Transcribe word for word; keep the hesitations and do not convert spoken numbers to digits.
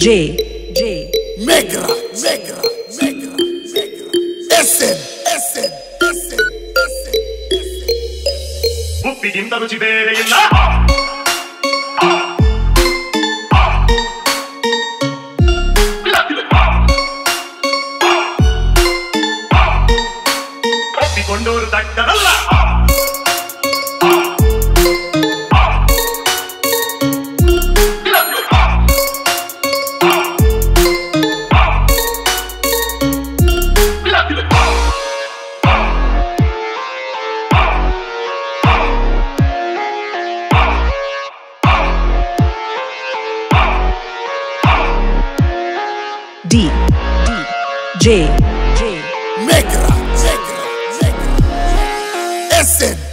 J J Megra, Megra, Megra, Megra. Essen, Essen, Essen, Essen, Essen. ಉಪ್ಪಿಗಿಂತ ರುಚಿ ಬೇರೆ ಇಲ್ಲ. ಒಪ್ಪಿಕೊಂಡವರು ದಡ್ಡರಲ್ಲ. D D J J Megra, Megra, Megra. Essen.